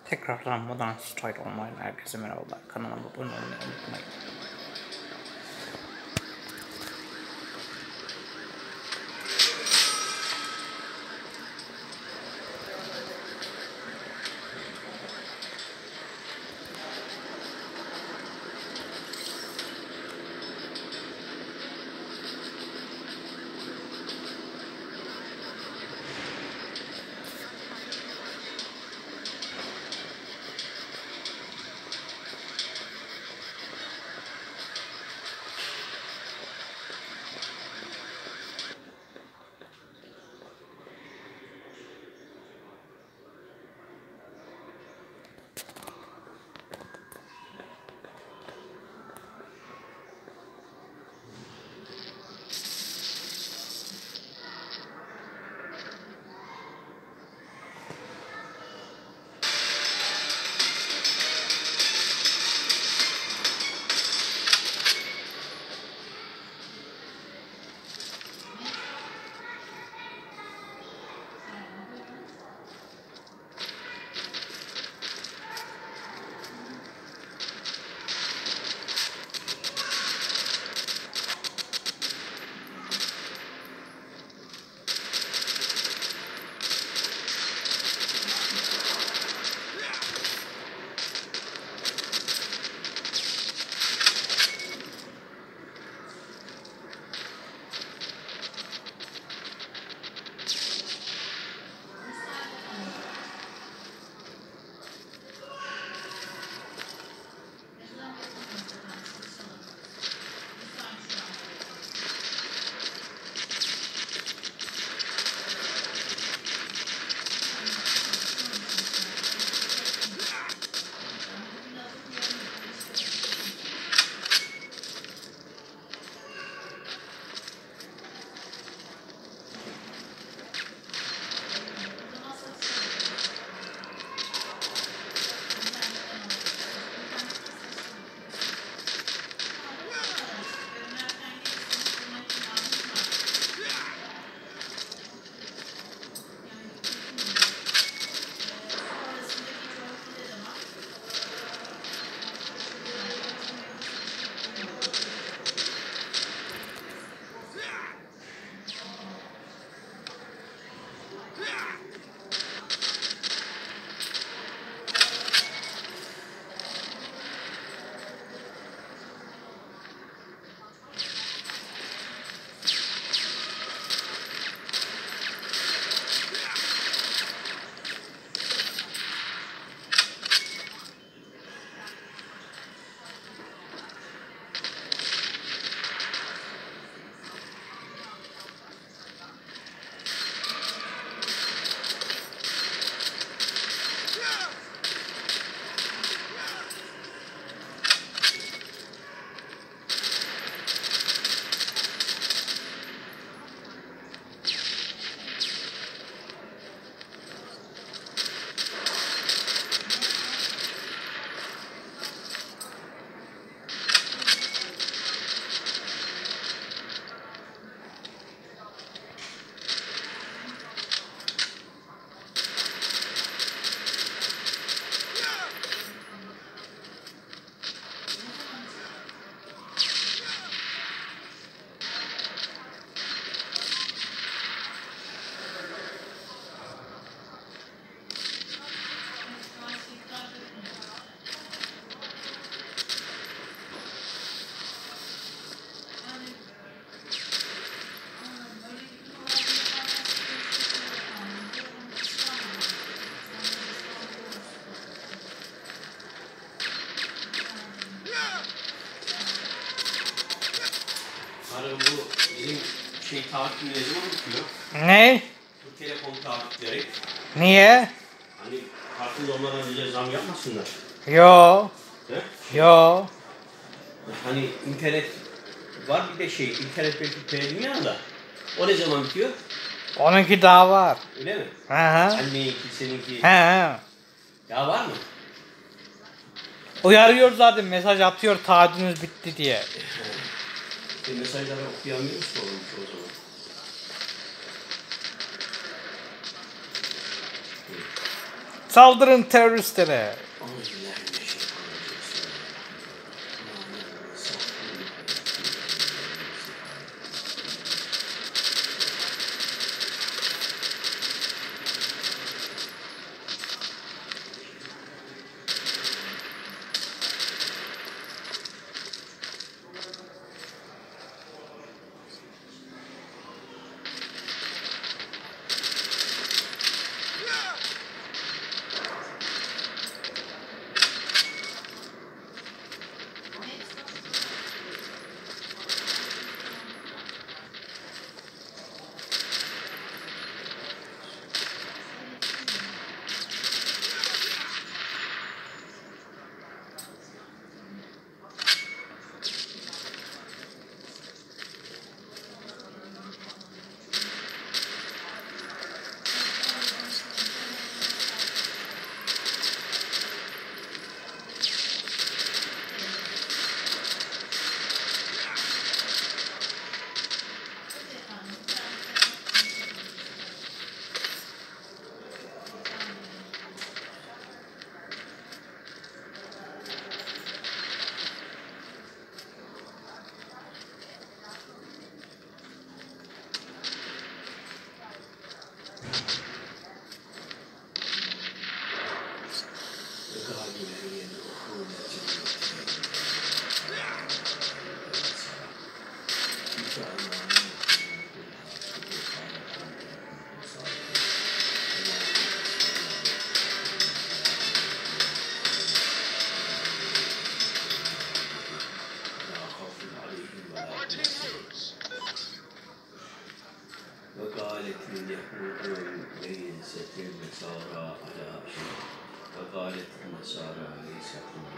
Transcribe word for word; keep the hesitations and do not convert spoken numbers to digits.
Tekrardan Modern Style Online herkese merhabalar. Kanalıma abone olmayı unutmayın. Hanım bu bizim şey takip ne zaman bitiyor? Ne? Bu telefon takipleri. Niye? Hani farkında olmadan bize zam yapmasınlar. Yo. He? Yo. Hani internet var bir de şey, internet belki premium da. O ne zaman bitiyor? Onunki daha var. Öyle mi? Hı hı. Anneninki, seninki. Hı hı. Ya var mı? Uyarıyor zaten, mesaj atıyor taahhüdünüz bitti diye. E, mesajları okuyamıyoruz ki olmuş o zaman. Saldırın teröristlere. وقالت اليهود ليست النصارى على شيء وقالت النصارى ليست